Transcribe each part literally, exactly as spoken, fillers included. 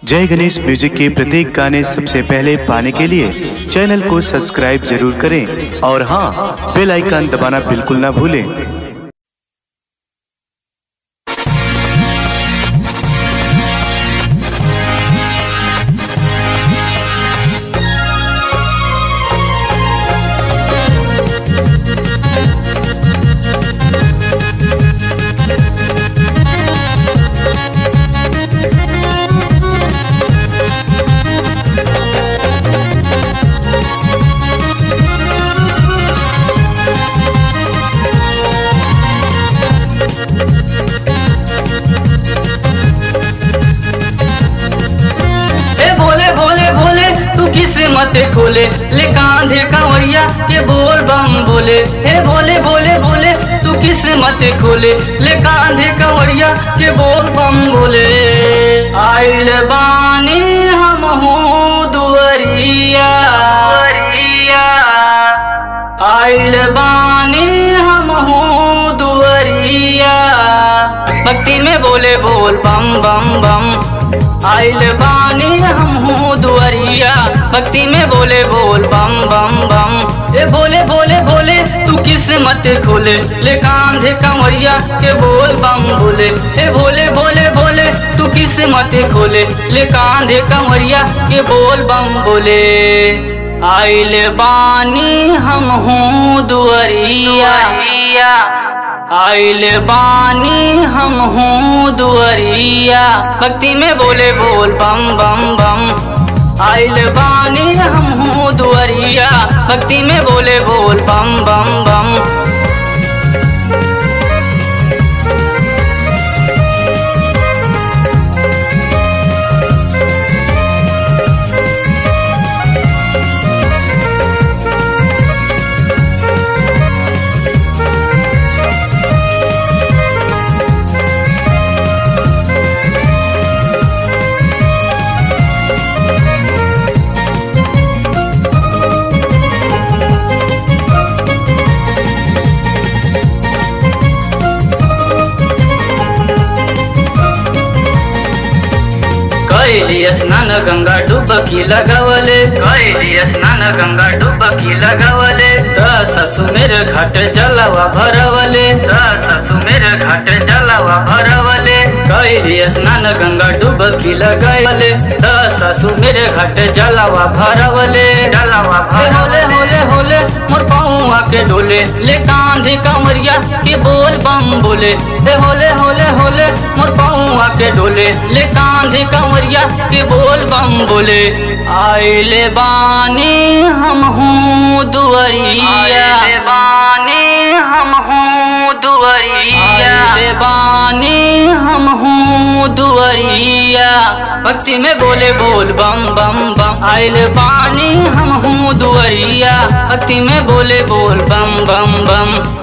जय गणेश म्यूजिक के प्रत्येक गाने सबसे पहले पाने के लिए चैनल को सब्सक्राइब जरूर करें और हाँ, बेल आइकन दबाना बिल्कुल ना भूलें। मत खोले ले कांधे कांवरिया के बोल बम बोले। हे बोले बोले बोले तू किस्मत खोले ले कांधे कांवरिया के बोल बम बोले। आइल बानी हम हूँ दुवरिया, आइल बानी हम हूँ दुवरिया। भक्ति में बोले बोल बम बम बम। आइल बानी हम हूँ दुवरिया, भक्ति में बोले बोल बम बम बम। ए बोले बोले बोले तू किस्मत खोले ले कांधे कमरिया के बोल बम बोले। ए बोले बोले बोले तू किस्मत खोले ले कांधे कमरिया के बोल बम बोले। आइल बानी हम हूँ दुवरिया, आइल बानी हम हूँ दुवरिया। भक्ति में बोले बोल बम बम बम। आइल बानी हम हूँ दुवरिया, भक्ति में बोले बोल बम बम बम। कैली स्नान गंगा डुबकी लगवले, कैली स्नान गंगा डुबकी लगवले। दस सुमेर घाट जलवा भरवले, दस सुमेर घाट जलवा भरवले। कैली स्नान गंगा डुबकी लगवले, दस सुमेर घाट जलवा भरवले। जलवा होले होले होले मोर पौआ के डोले ले कांधे कमरिया के बोल बम बोले। हे होले होले होले मोर पौआ के डोले ले कांधे कमरिया के बोल बम बोले। आइले बानी हम हूँ दुवरिया, आइले बानी हम हूँ दुवरिया, आइले बानी हम हूँ दुवरिया। भक्ति में बोले बोल बम बम बम। आइले बानी हम हूँ दुवरिया, भक्ति में बोले बोल बम बम बम।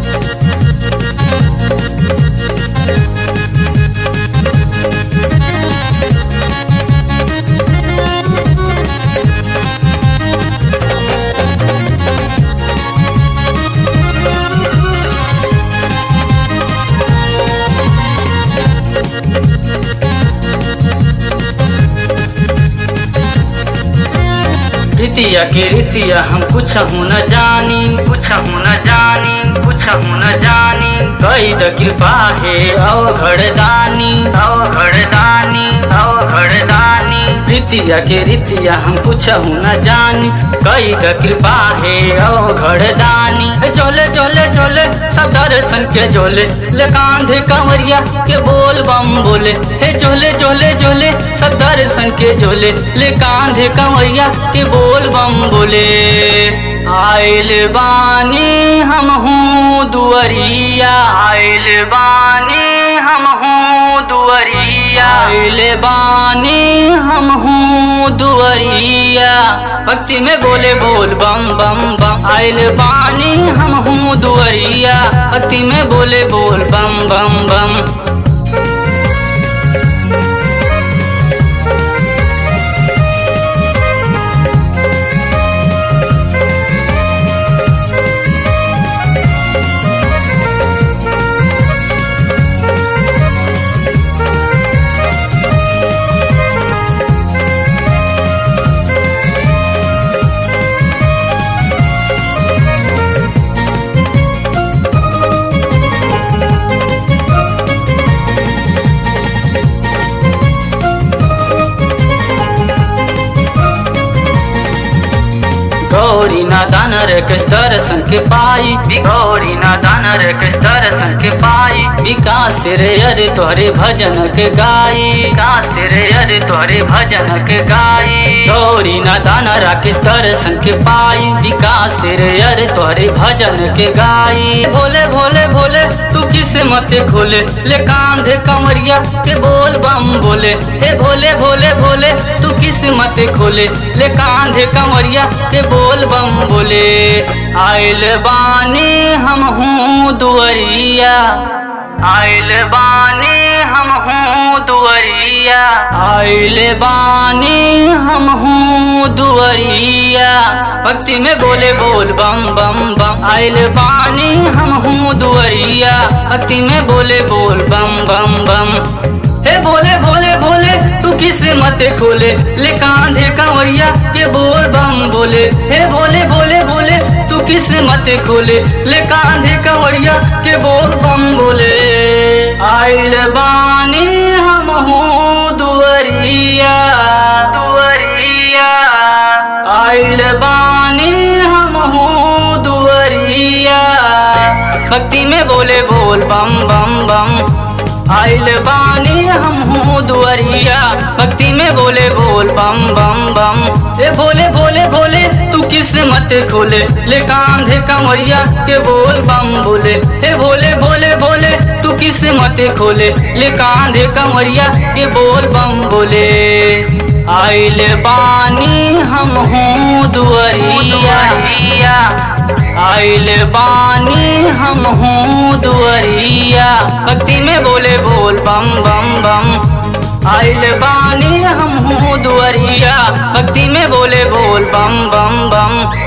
रीतिया के रीतिया हम कुछ हूँ न जानी, कुछ हूँ न जानी, कुछ हूँ न जानी। कई द कृपा है अवघड़ दानी, अवघड़ दानी, अवघड़ दानी। रीतिया के रीतिया हम कुछ हूँ न जानी, कई द कृपा है अवघड़ दानी। जोले जोले जोले सब दर्शन के जोले ले कांधे कंवरिया के बोल बम बोले। हे जोले जोले जोले सब दर्शन के जोले ले कांधे कंवरिया के बोल बम बोले। आइल बानी हम हूँ दुवरिया, आइल बानी हम हूँ दुवरिया, आइल बानी हम हूँ दुवरिया। भक्ति में बोले बोल बम बम बम। आइल बानी हम हूँ दुवरिया, भक्ति में बोले बोल बम बम बम। नादान रे किस दर्शन के पाई, गौरी नादान रे किस दर्शन के पाई। विकास रे अरे तोहरे भजन के गाई, विकास रे अरे तोहरे भजन के गाई। गौरी नादान रा किस दर्शन के पाई, विकास रे अरे तोहरे भजन के गाई। भोले भोले भोले तू किस्मत खोले, ले कांधे कमरिया के बोल बम बोले। हे भोले भोले भोले तू किस्मत खोले, ले कांधे कमरिया के बोल बम बोले। आइल बानी हम हूँ दुअरिया, आइल बानी हम हूँ दुअरिया, आइल बानी हम हूँ दुअरिया। भक्ति में बोले बोल बम बम बम, आइल बानी हम हूँ दुअरिया। भक्ति में बोले बोल बम बम बम। हे भोले भोले भोले तू किस्मत खोले, ले कांधे कंवरिया के बोल बम बोले। हे भोले भोले भोले तू किस्मत खोले, ले कांधे कंवरिया के बोल बम बोले। आइल बानी हम हूँ दुअरिया, दुअरिया, आइल बानी हम हूँ दुअरिया। भक्ति में बोले बोल बम बम बम, आइल बानी हम हूँ दुअरिया। भक्ति में बोले बोल बम बम बम। ए भोले भोले भोले तू किस्मत खोले, ले कांधे कमरिया के बोल बम बोले। हे भोले भोले भोले तू किस्मत खोले, ले कांधे कमरिया के बोल बम बोले। आइल बानी हम हूँ दुअरिया, आइल बानी हम हूँ दुअरिया। भक्ति में बोले बोल बम बम बम, आइल बानी हम हूँ दुअरिया। भक्ति में बोले बोल बम बम बम।